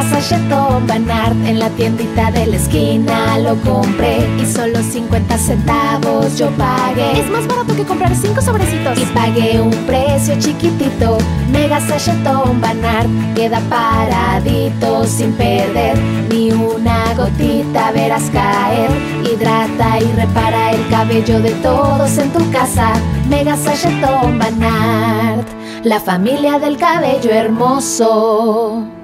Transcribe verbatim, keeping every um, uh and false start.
sachetón Banart, en la tiendita de la esquina lo compré y solo cincuenta centavos yo pagué. Es más barato que comprar cinco sobrecitos. Y pagué un precio chiquitito. Mega sachetón Banart, queda paradito sin perder ni una gotita, verás caer. Hidrata y repara el cabello de todos en tu casa. Mega sachetón Banart, la familia del cabello hermoso.